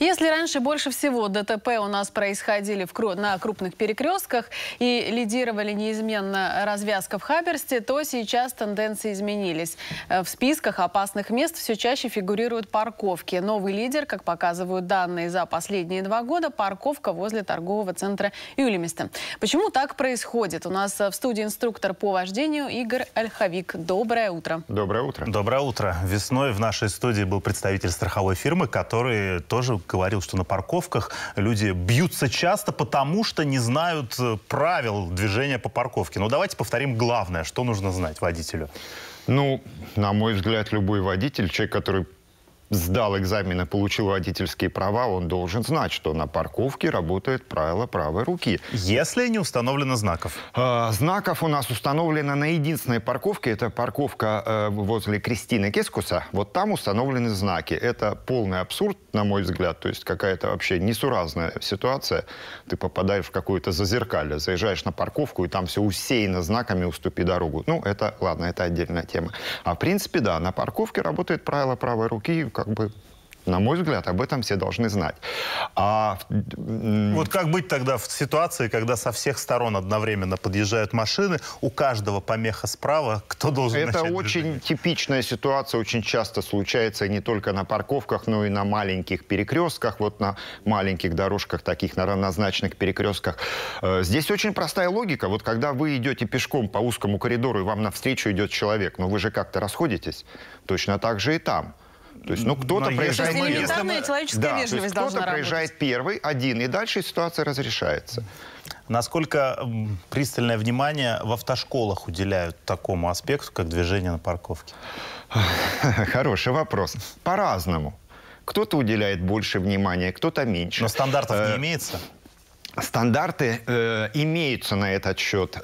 Если раньше больше всего ДТП у нас происходили на крупных перекрестках и лидировали неизменно развязка в Хаберсте, то сейчас тенденции изменились. В списках опасных мест все чаще фигурируют парковки. Новый лидер, как показывают данные за последние 2 года, парковка возле торгового центра Юлимисте. Почему так происходит? У нас в студии инструктор по вождению Игорь Ольховик. Доброе утро. Доброе утро. Доброе утро. Весной в нашей студии был представитель страховой фирмы, который тоже говорил, что на парковках люди бьются часто, потому что не знают правил движения по парковке. Но давайте повторим главное, что нужно знать водителю. Ну, на мой взгляд, любой водитель, человек, который сдал экзамен и получил водительские права, он должен знать, что на парковке работает правило правой руки. Если не установлено знаков? Знаков у нас установлено на единственной парковке. Это парковка возле Кристины Кескуса. Вот там установлены знаки. Это полный абсурд, на мой взгляд. То есть какая-то вообще несуразная ситуация. Ты попадаешь в какое-то зазеркалье, заезжаешь на парковку, и там все усеяно знаками «Уступи дорогу». Ну, это, ладно, это отдельная тема. А в принципе, да, на парковке работает правило правой руки. Как бы, на мой взгляд, об этом все должны знать. Вот как быть тогда в ситуации, когда со всех сторон одновременно подъезжают машины, у каждого помеха справа, кто должен начать Это очень движение? типичная ситуация, очень часто случается не только на парковках, но и на маленьких перекрестках, вот на маленьких дорожках, таких на равнозначных перекрестках. Здесь очень простая логика. Вот когда вы идете пешком по узкому коридору, и вам навстречу идет человек, но вы же как-то расходитесь, точно так же и там. То есть, ну, кто-то проезжает... Элементарная человеческая вежливость должна кто-то проезжает первый, один, и дальше ситуация разрешается. Насколько пристальное внимание в автошколах уделяют такому аспекту, как движение на парковке? Хороший вопрос. По-разному. Кто-то уделяет больше внимания, кто-то меньше. Но стандартов не имеется? Стандарты имеются на этот счет.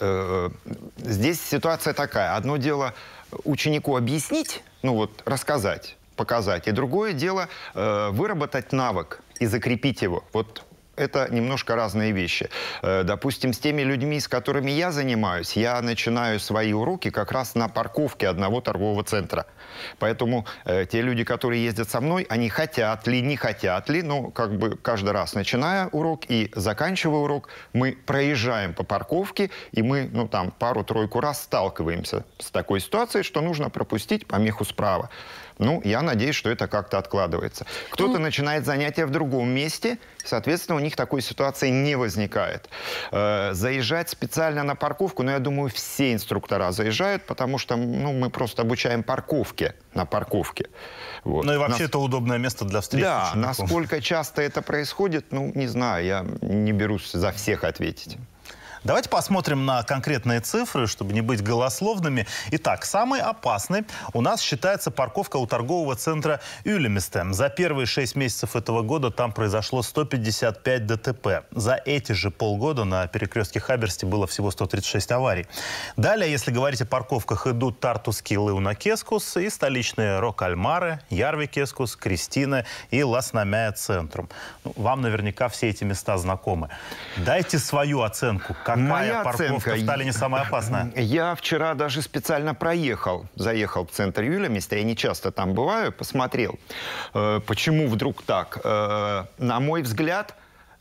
Здесь ситуация такая. Одно дело ученику объяснить, ну вот рассказать, показать. И другое дело выработать навык и закрепить его. Вот это немножко разные вещи. Допустим, с теми людьми, с которыми я занимаюсь, я начинаю свои уроки как раз на парковке одного торгового центра. Поэтому те люди, которые ездят со мной, они хотят ли, не хотят ли, ну, как бы каждый раз, начиная урок и заканчивая урок, мы проезжаем по парковке, и мы, ну, там, пару-тройку раз сталкиваемся с такой ситуацией, что нужно пропустить помеху справа. Ну, я надеюсь, что это как-то откладывается. Кто-то начинает занятия в другом месте, соответственно, у них такой ситуации не возникает. Заезжать специально на парковку, ну, я думаю, все инструктора заезжают, потому что, ну, мы просто обучаем парковке на парковке. Вот. Ну и вообще это удобное место для встречи. Да, насколько часто это происходит, ну, не знаю, я не берусь за всех ответить. Давайте посмотрим на конкретные цифры, чтобы не быть голословными. Итак, самой опасной у нас считается парковка у торгового центра Юлимисте. За первые 6 месяцев этого года там произошло 155 ДТП. За эти же полгода на перекрестке Хаберсте было всего 136 аварий. Далее, если говорить о парковках, идут Тартуски Леуна Кескус и столичные Рок-Альмаре, Ярви Кескус, Кристина и Ласнамяя Центрум. Ну, вам наверняка все эти места знакомы. Дайте свою оценку. Какая парковка в Таллине самая опасная? Я вчера даже специально заехал в центр Юлимисте, я не часто там бываю, посмотрел, почему вдруг так. На мой взгляд,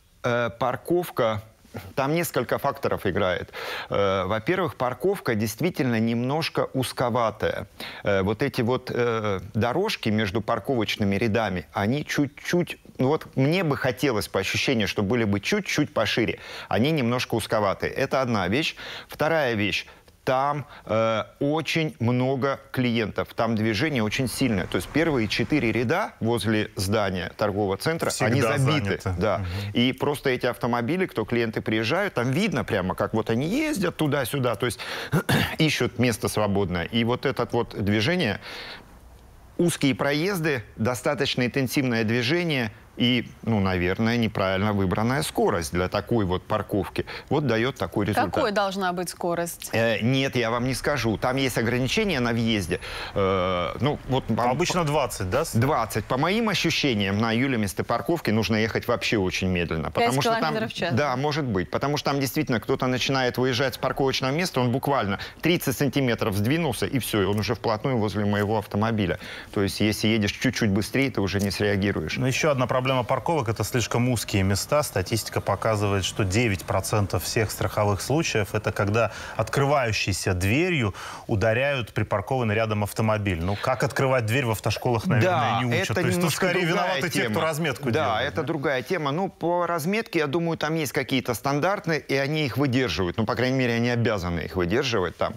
парковка... Там несколько факторов играет. Во-первых, парковка действительно немножко узковатая. Вот эти вот дорожки между парковочными рядами, они чуть-чуть... Ну вот мне бы хотелось по ощущению, что были бы чуть-чуть пошире. Они немножко узковатые. Это одна вещь. Вторая вещь. Там очень много клиентов, там движение очень сильное. То есть первые 4 ряда возле здания торгового центра, всегда они забиты. Да. И просто эти автомобили, кто клиенты приезжают, там видно прямо, как вот они ездят туда-сюда, то есть ищут место свободное. И вот это вот движение, узкие проезды, достаточно интенсивное движение и, ну, наверное, неправильно выбранная скорость для такой вот парковки. Вот дает такой результат. Какой должна быть скорость? Нет, я вам не скажу. Там есть ограничения на въезде. Ну, вот, обычно 20, да? 20. По моим ощущениям, на Юлимисте парковке нужно ехать вообще очень медленно. 5 потому что километров в час. Да, может быть. Потому что там действительно кто-то начинает выезжать с парковочного места, он буквально 30 сантиметров сдвинулся, и все, и он уже вплотную возле моего автомобиля. То есть, если едешь чуть-чуть быстрее, ты уже не среагируешь. Но еще одна проблема проблема парковок – это слишком узкие места. Статистика показывает, что 9% всех страховых случаев – это когда открывающейся дверью ударяют припаркованный рядом автомобиль. Ну, как открывать дверь в автошколах, наверное, не учат. Это То есть тут скорее виноваты те, тема. кто разметку делает. Да, это другая тема. Ну, по разметке, я думаю, там есть какие-то стандарты, и они их выдерживают. Ну, по крайней мере, они обязаны их выдерживать там.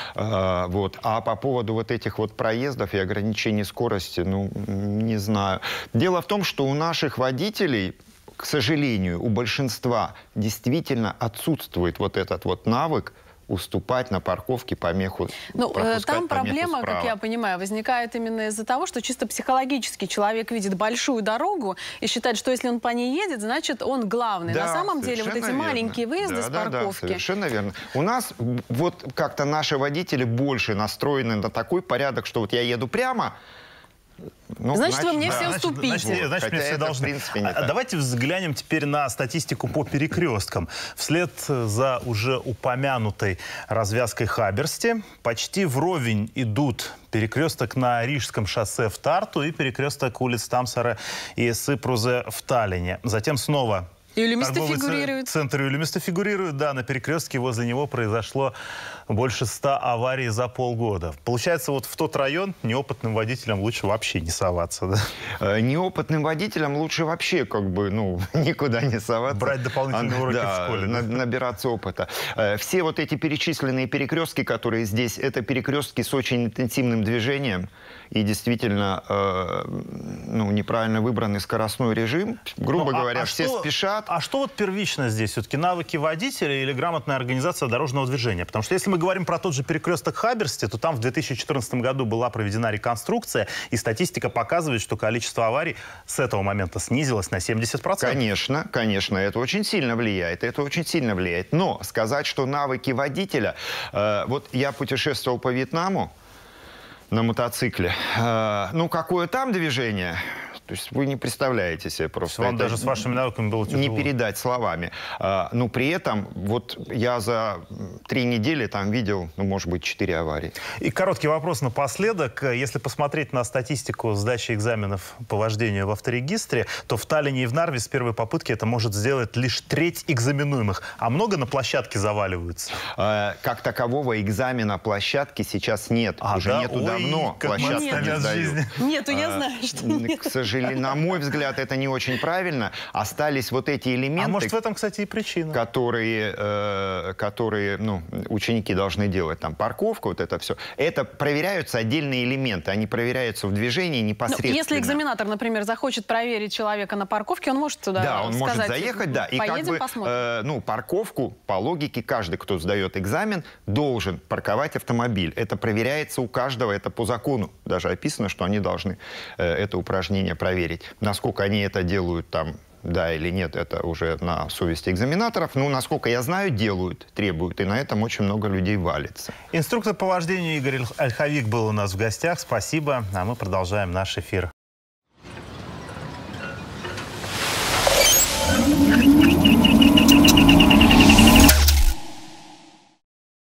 Вот. А по поводу вот этих вот проездов и ограничений скорости, ну, не знаю. Дело в том, что у наших водителей, к сожалению, у большинства действительно отсутствует вот этот вот навык уступать на парковке помеху. Ну, там проблема, как я понимаю, возникает именно из-за того, что чисто психологически человек видит большую дорогу и считает, что если он по ней едет, значит, он главный. Да, на самом деле вот эти маленькие выезды с парковки... Да, совершенно верно. У нас вот как-то наши водители больше настроены на такой порядок, что вот я еду прямо, ну, значит, вы мне все уступите. Значит, мне все должны. Давайте взглянем теперь на статистику по перекресткам. Вслед за уже упомянутой развязкой Хаберсте почти вровень идут перекресток на Рижском шоссе в Тарту и перекресток улиц Тамсара и Сыпрузе в Таллине. Затем снова... Юлимисты фигурируют. Центр Юлимисты фигурирует, да, на перекрестке возле него произошло больше 100 аварий за полгода. Получается, вот в тот район неопытным водителям лучше вообще не соваться, да? Неопытным водителям лучше вообще как бы, ну, никуда не соваться. Брать дополнительные уроки в школе. Набираться опыта. Все вот эти перечисленные перекрестки, которые здесь, это перекрестки с очень интенсивным движением. И действительно, ну, неправильно выбранный скоростной режим. Грубо говоря, все спешат. А что вот первично здесь? Все-таки навыки водителя или грамотная организация дорожного движения? Потому что если мы говорим про тот же перекресток Хаберсте, то там в 2014 году была проведена реконструкция, и статистика показывает, что количество аварий с этого момента снизилось на 70%. Конечно, конечно, это очень сильно влияет. Но сказать, что навыки водителя... Вот я путешествовал по Вьетнаму на мотоцикле. Ну, какое там движение? То есть вы не представляете себе просто. Вам даже с вашими навыками было тяжело. Не передать словами. Но при этом, вот я за 3 недели там видел, ну, может быть, 4 аварии. И короткий вопрос напоследок. Если посмотреть на статистику сдачи экзаменов по вождению в авторегистре, то в Таллине и в Нарве с первой попытки это может сделать лишь треть экзаменуемых. А много на площадке заваливаются? Как такового экзамена площадки сейчас нет. Уже да? нету давно. Площадки не сдают. Нету, я знаю, что нет. К сожалению, на мой взгляд, это не очень правильно. Остались вот эти элементы... А может, в этом, кстати, и причина. Которые ну, ученики должны делать. Там парковка, вот это все. Это проверяются отдельные элементы. Они проверяются в движении непосредственно. Ну, если экзаменатор, например, захочет проверить человека на парковке, он может туда сказать. Да, он может заехать, да. И поедем, посмотрим. Ну, парковку, по логике, каждый, кто сдает экзамен, должен парковать автомобиль. Это проверяется у каждого, это по закону. Даже описано, что они должны это упражнение проверить. Насколько они это делают там, да или нет, это уже на совести экзаменаторов. Ну, насколько я знаю, делают, требуют. И на этом очень много людей валится. Инструктор по вождению Игорь Ольховик был у нас в гостях. Спасибо. А мы продолжаем наш эфир.